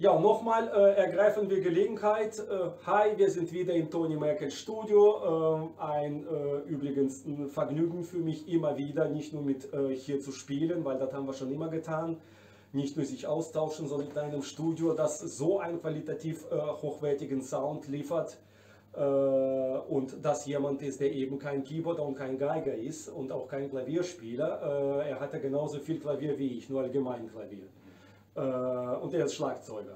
Ja, nochmal ergreifen wir Gelegenheit. Hi, wir sind wieder im Tony Merkel Studio. Übrigens ein Vergnügen für mich immer wieder, nicht nur mit hier zu spielen, weil das haben wir schon immer getan. Nicht nur sich austauschen, sondern in einem Studio, das so einen qualitativ hochwertigen Sound liefert. Und dass jemand ist, der eben kein Keyboarder und kein Geiger ist und auch kein Klavierspieler. Er hatte genauso viel Klavier wie ich, nur allgemein Klavier. Und er ist Schlagzeuger.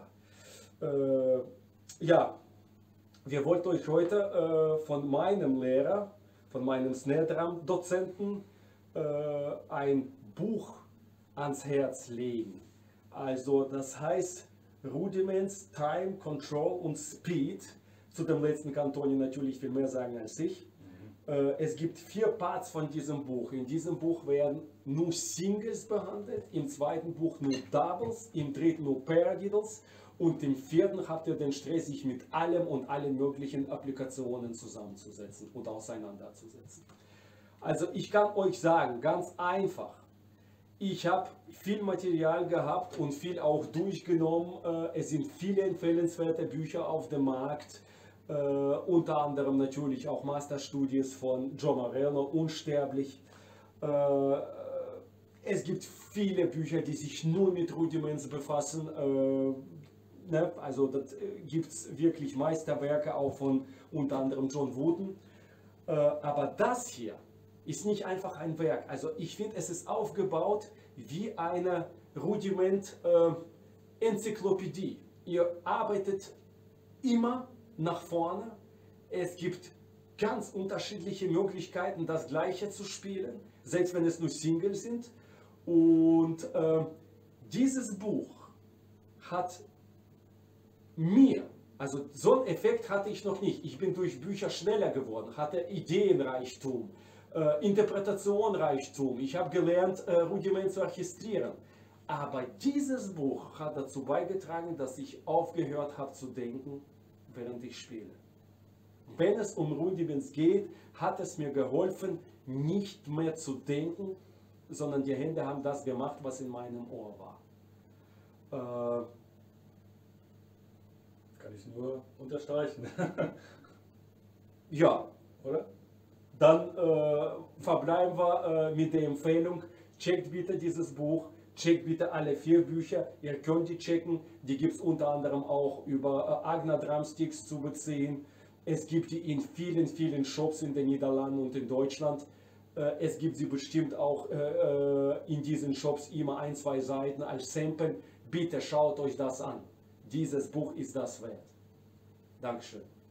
Ja, wir wollten euch heute von meinem Lehrer, von meinem Snare Drum Dozenten, ein Buch ans Herz legen. Also das heißt Rudiments, Time, Control und Speed. Zu dem letzten kann Tony natürlich viel mehr sagen als ich. Es gibt 4 Parts von diesem Buch. In diesem Buch werden nur Singles behandelt, im zweiten Buch nur Doubles, im dritten nur Paradiddles und im vierten habt ihr den Stress, sich mit allem und allen möglichen Applikationen zusammenzusetzen und auseinanderzusetzen. Also ich kann euch sagen, ganz einfach, ich habe viel Material gehabt und viel auch durchgenommen. Es sind viele empfehlenswerte Bücher auf dem Markt. Unter anderem natürlich auch Masterstudies von Joe Morello, Unsterblich. Es gibt viele Bücher, die sich nur mit Rudiments befassen. Ne? Also da gibt es wirklich Meisterwerke auch von unter anderem John Wooden. Aber das hier ist nicht einfach ein Werk. Also ich finde, es ist aufgebaut wie eine Rudiment-Enzyklopädie. Ihr arbeitet immer nach vorne. Es gibt ganz unterschiedliche Möglichkeiten, das Gleiche zu spielen, selbst wenn es nur Singles sind. Und dieses Buch hat mir, also so einen Effekt hatte ich noch nicht. Ich bin durch Bücher schneller geworden, hatte Ideenreichtum, Interpretationreichtum. Ich habe gelernt, Rudiment zu orchestrieren. Aber dieses Buch hat dazu beigetragen, dass ich aufgehört habe zu denken, während ich spiele. Wenn es um Rudiments geht, hat es mir geholfen, nicht mehr zu denken, sondern die Hände haben das gemacht, was in meinem Ohr war. Kann ich nur unterstreichen. Ja, Oder? dann verbleiben wir mit der Empfehlung, checkt bitte dieses Buch, checkt bitte alle 4 Bücher, ihr könnt die checken, die gibt es unter anderem auch über Agna Drumsticks zu beziehen. Es gibt die in vielen, vielen Shops in den Niederlanden und in Deutschland. Es gibt sie bestimmt auch in diesen Shops immer 1, 2 Seiten als Sample. Bitte schaut euch das an. Dieses Buch ist das wert. Dankeschön.